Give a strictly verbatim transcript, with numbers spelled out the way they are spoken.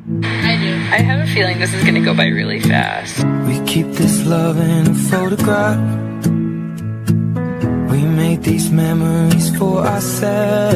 I do. I have a feeling this is gonna go by really fast. We keep this love in a photograph. We made these memories for ourselves.